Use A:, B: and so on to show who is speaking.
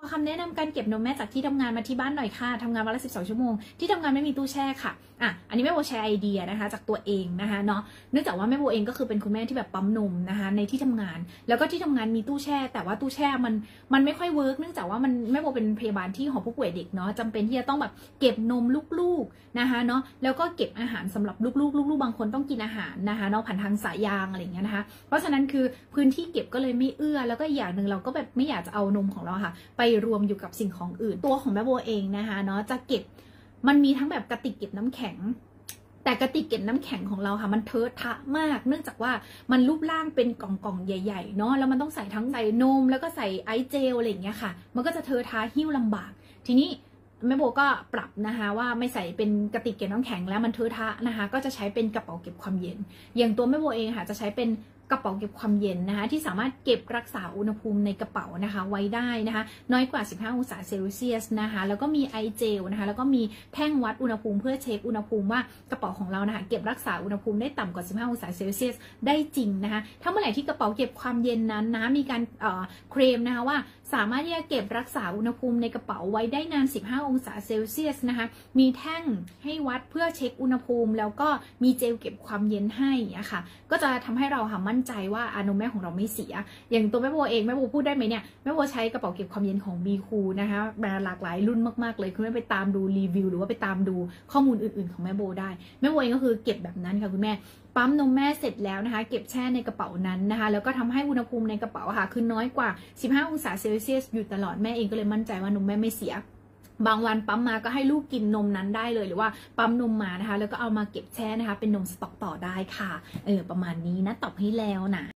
A: คำแนะนำการเก็บนมแม่จากที่ทำงานมาที่บ้านหน่อยค่ะทำงานวันละ12 ชั่วโมงที่ทำงานไม่มีตู้แช่ค่ะอันนี้แม่โบแชร์ไอเดียนะคะจากตัวเองนะคะเนาะเนื่องจากว่าแม่โบเองก็คือเป็นคุณแม่ที่แบบปั๊มนมนะคะในที่ทำงานแล้วก็ที่ทำงานมีตู้แช่แต่ว่าตู้แช่มันไม่ค่อยเวิร์กเนื่องจากว่าแม่โบเป็นพยาบาลที่หอผู้ป่วยเด็กเนาะจำเป็นที่จะต้องแบบเก็บนมลูกๆนะคะเนาะแล้วก็เก็บอาหารสำหรับลูกๆบางคนต้องกินอาหารนะคะเนาะผ่านทางสายยางอะไรอย่างเงี้ยนะคะเพราะฉะนั้นคือพื้นที่เก็บก็เลยไม่เอื้อแล้วก็อย่างหนึ่งเราก็แบบไม่อยากจะเอานมของเราค่ะไปรวมอยู่กับสิ่งของอื่นตัวของแม่โบเองนะคะเนาะจะเก็บมันมีทั้งแบบกระติกเก็บน้ำแข็งแต่กระติกเก็บน้ำแข็งของเราค่ะมันเทอะทะมากเนื่องจากว่ามันรูปร่างเป็นกล่องใหญ่ๆเนาะแล้วมันต้องใส่ทั้งใส่นมแล้วก็ใส่ไอซ์เจลอะไรอย่างเงี้ยค่ะมันก็จะเทอะทะหิ้วลำบากทีนี้แม่โบก็ปรับนะคะว่าไม่ใส่เป็นกระติกเก็บน้ำแข็งแล้วมันเทอะทะนะคะก็จะใช้เป็นกระเป๋าเก็บความเย็นอย่างตัวแม่โบเองค่ะจะใช้เป็นกระเป๋าเก็บความเย็นนะคะที่สามารถเก็บรักษาอุณหภูมิในกระเป๋านะคะไว้ได้นะคะน้อยกว่า15 องศาเซลเซียสนะคะแล้วก็มีไอเจลนะคะแล้วก็มีแท่งวัดอุณหภูมิเพื่อเช็คอุณหภูมิว่ากระเป๋าของเรานะคะเก็บรักษาอุณหภูมิได้ต่ำกว่า15 องศาเซลเซียสได้จริงนะคะถ้าเมื่อไหร่ที่กระเป๋าเก็บความเย็นนั้นนะมีการเคลมนะคะว่าสามารถที่จะเก็บรักษาอุณหภูมิในกระเป๋าไว้ได้นาน15 องศาเซลเซียสนะคะมีแท่งให้วัดเพื่อเช็คอุณหภูมิแล้วก็มีเจลเก็บความเย็นให้อะค่ะก็จะทำให้เราค่ะมั่นใจว่านมแม่ของเราไม่เสียอย่างตัวแม่โบเองแม่โบพูดได้ไหมเนี่ยแม่โบใช้กระเป๋าเก็บความเย็นของ B Cool นะคะมาหลากหลายรุ่นมากๆเลยคุณแม่ไปตามดูรีวิวหรือว่าไปตามดูข้อมูลอื่นๆของแม่โบได้แม่โบเองก็คือเก็บแบบนั้นค่ะคุณแม่ปั๊มนมแม่เสร็จแล้วนะคะเก็บแช่ในกระเป๋านั้นนะคะแล้วก็ทำให้อุณหภูมิในกระเป๋าค่ะคือน้อยกว่า15 องศาเซลเซียสอยู่ตลอดแม่เองก็เลยมั่นใจว่านมแม่ไม่เสียบางวันปั๊มมาก็ให้ลูกกินนมนั้นได้เลยหรือว่าปั๊มนมมานะคะแล้วก็เอามาเก็บแช่นะคะเป็นนมสต็อกต่อได้ค่ะประมาณนี้นะตอบให้แล้วนะ